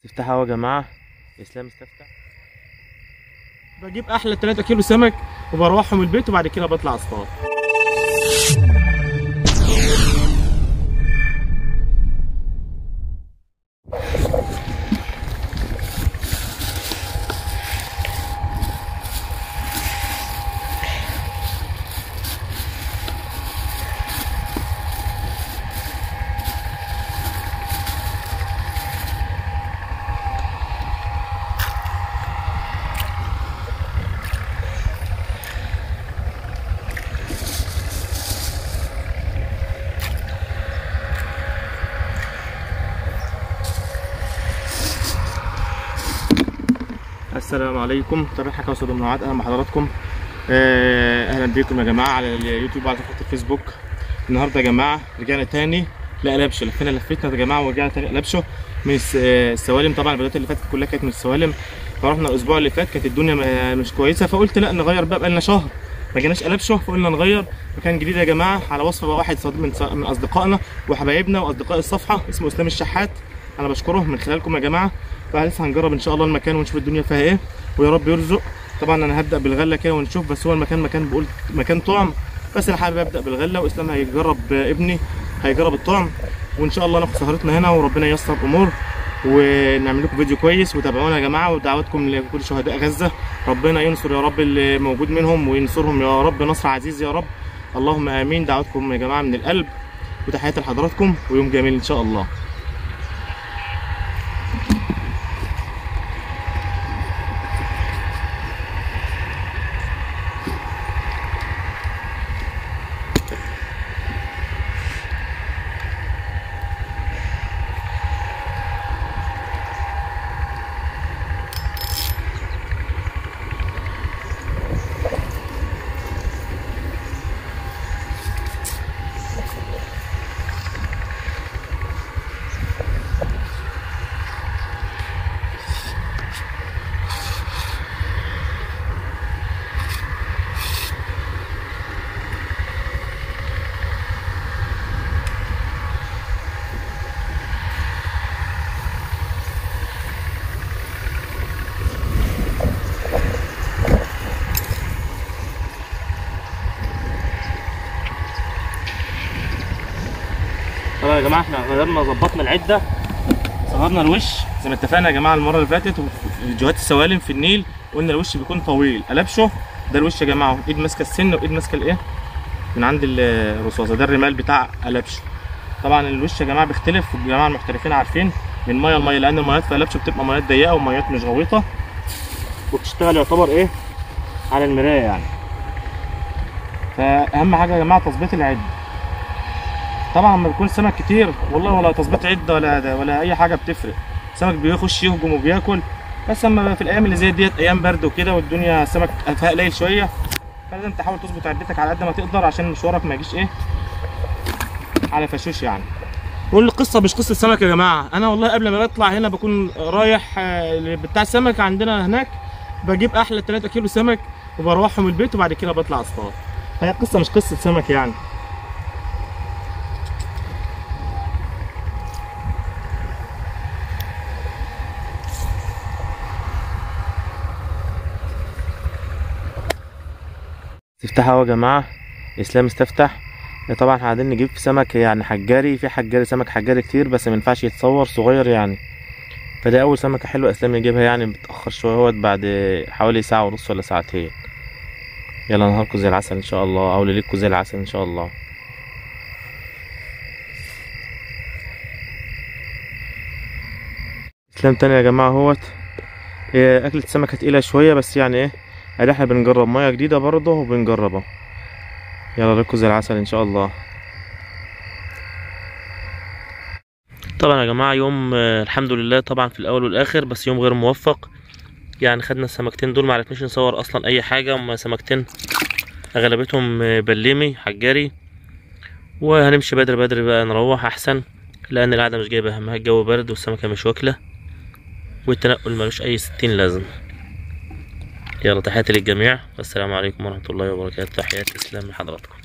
تفتح اهو يا جماعه. اسلام استفتح. بجيب احلى 3 كيلو سمك وبروحهم البيت وبعد كده بطلع اصطاد. السلام عليكم، تابع حكاوي وصيد ومنوعات. اهلا بحضراتكم. اهلا بيكم يا جماعه على اليوتيوب وعلى صفحه الفيسبوك. النهارده يا جماعه رجعنا تاني لقلبشه، لفينا يا جماعه ورجعنا تاني قلبشه من السوالم. طبعا الفيديوهات اللي فاتت كلها كانت من السوالم، فرحنا الاسبوع اللي فات كانت الدنيا مش كويسه، فقلت لا نغير بقى لنا شهر ما جيناش قلبشه، فقلنا نغير مكان جديد يا جماعه على وصفه واحد من اصدقائنا وحبايبنا واصدقاء الصفحه، اسمه اسلام الشحات. انا بشكره من خلالكم يا جماعه. فلسه هنجرب ان شاء الله المكان ونشوف الدنيا فيها ايه ويا رب يرزق. طبعا انا هبدا بالغله كده ونشوف، بس هو المكان بقول مكان طعم، بس انا حابب ابدا بالغله واسلام هيجرب، ابني هيجرب الطعم، وان شاء الله ناخد سهرتنا هنا وربنا ييسر الامور ونعمل لكم فيديو كويس. وتابعونا يا جماعه، ودعواتكم لكل شهداء غزه، ربنا ينصر يا رب اللي موجود منهم وينصرهم يا رب نصر عزيز يا رب، اللهم امين. دعواتكم يا جماعه من القلب، وتحياتي لحضراتكم ويوم جميل ان شاء الله. طبعا يا جماعه احنا غيرنا ظبطنا العده، صغرنا الوش زي ما اتفقنا يا جماعه المره اللي فاتت، وفي فيديوهات السوالم في النيل قلنا الوش بيكون طويل. قلبشه ده الوش يا جماعه، ايد ماسكه السن وايد ماسكه الايه من عند الرصاصه، ده الرمال بتاع قلبشه. طبعا الوش يا جماعه بيختلف، والجماعه المحترفين عارفين من ميه لميه، لان الميات في قلبشه بتبقى ميات ضيقه وميات مش غويطه، وبتشتغل يعتبر ايه على المرايه يعني. فاهم حاجه يا جماعه تظبيط العده. طبعا لما بيكون سمك كتير والله ولا تظبيط عده ولا اي حاجه بتفرق، السمك بيخش يهجم وبياكل. بس اما في الايام اللي زي ديت ايام برد وكده والدنيا السمك فيها قليل شويه، فلازم تحاول تظبط عدتك على قد ما تقدر عشان مشوارك ما يجيش ايه على فشوش يعني. كل القصه مش قصه سمك يا جماعه، انا والله قبل ما بطلع هنا بكون رايح بتاع السمك عندنا هناك، بجيب احلى 3 كيلو سمك وبروحهم البيت وبعد كده بطلع اصطاد. هي القصه مش قصه سمك يعني. تفتح اهو يا جماعه. اسلام استفتح. طبعا احنا قاعدين نجيب سمك يعني حجاري، في حجاري سمك حجاري كتير بس ما ينفعش يتصور صغير يعني، فده اول سمكه حلوه اسلام يجيبها يعني، متاخر شويه اهوت بعد حوالي ساعه ونص ولا ساعتين. يلا نهاركم زي العسل ان شاء الله، او ليلتكم زي العسل ان شاء الله. اسلام تاني يا جماعه اهوت. اكلة سمكه تقيله شويه بس يعني ايه، ادي احنا بنجرب ميه جديده برضه وبنجربها. يلا ليلتكم زي العسل ان شاء الله. طبعا يا جماعه يوم الحمد لله طبعا في الاول والاخر، بس يوم غير موفق يعني. خدنا السمكتين دول معرفناش نصور اصلا اي حاجه، هما سمكتين اغلبيتهم بليمي حجاري، وهنمشي بدري بدري بقى نروح احسن، لان القعده مش جايبه همها، الجو برد والسمكه مش واكله والتنقل ملوش اي 60 لازم. يلا تحياتي للجميع والسلام عليكم ورحمه الله وبركاته. تحيات اسلام لحضراتكم.